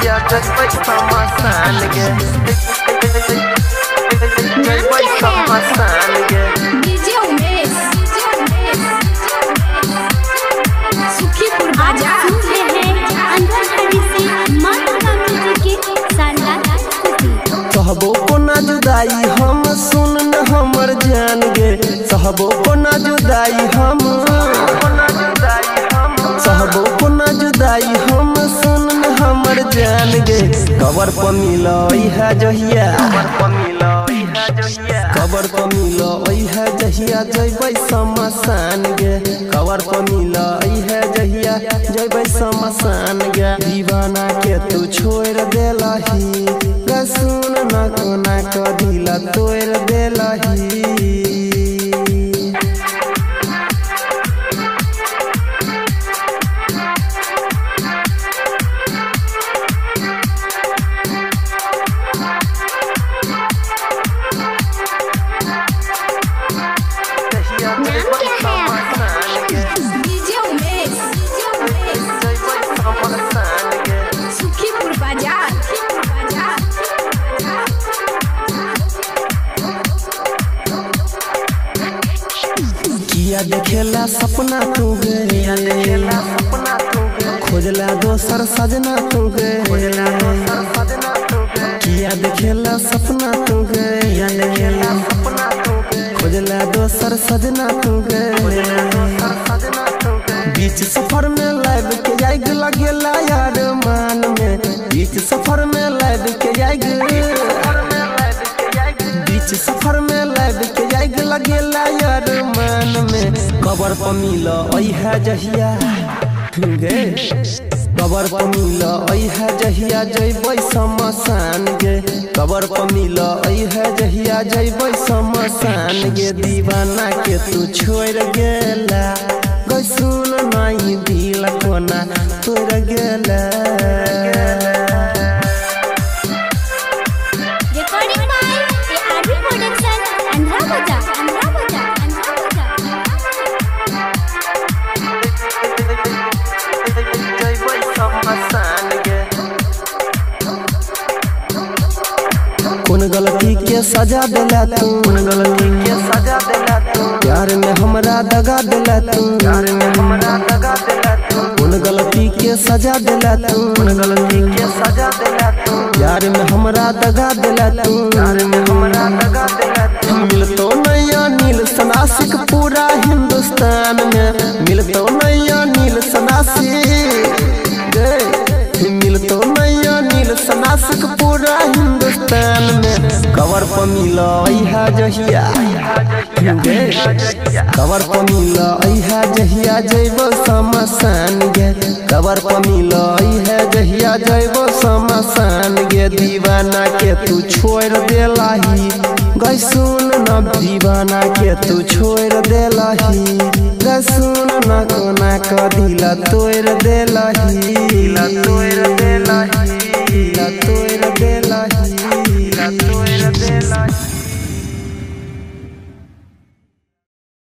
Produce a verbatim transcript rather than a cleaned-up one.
जहिया जइबै शमशान गे जइबै शमशान गे डीजे उमेश सुखीपुर बाजार सुनते हैं अंधेरी से माता म्यूजिक की शानदार प्रस्तुति। सहबो को ना जुदाई हम सुन न हमर जान गे सहबो को ना जुदाई हम सहबो को ना जुदाई हम सुन न हमर जान गे कबर पर मिलई है जहिया कबर पर मिलई है जहिया जइबै शमशान गे कबर पर मिलई है जहिया जइबै शमशान गे दीवाना के तू छोड़ देलही गे सुन न कोना क दिल तोड़ देलही डीजे उमेश सुखीपुर बाजार किया देखेला सपना तू गे खोजला दोसर सजना तू गे किया देखेला सपना तू गे खोजला दोसर सजना तू गे बीच सफर में लाइव के जाइग लगेला यार मान में बीच सफर में लाइव के जाइग बीच सफर में लाइव के जाइग लगेला यार मान में कबर पर मिलई है जहिया गे कबर पर मिलई है जहिया जइबै शमशान गे कबर पर मिलई है जहिया जइबै शमशान गे दीवाना के तू छोड़ गेला गे सुन नहीं दिल कोना तोड़ गेला रिकॉर्डिंग बाय आरबी प्रोडक्शन अंधरा बजा अंधरा बजा अंधरा बजा जइबै शमशान गे कौन गलती के सजा देला तू कौन गलती के सजा देला तू प्यार में हमरा दगा देला तू प्यार में हमरा दगा देला तू कौन गलती के सजा देला तू कौन गलती के सजा देला तू प्यार में हमरा दगा देला तू प्यार में हमरा दगा देला तू मिलतो नैया नील सनासिक पूरा हिंदुस्तान में मिलतो नैया नील सनासिक मिलतो नैया नील सनासिक पूरा हिंदुस्तान में कबर पर मिलई है जहिया कबर पर मिलई है जहिया जइबो शमशान गे कबर पर मिलई है जहिया जइबो शमशान गे दीवाना के तू छोड़ देलही गे सुन न दीवाना के तू छोड़ देलही गे सुन न कोना क दिल तोड़ देलही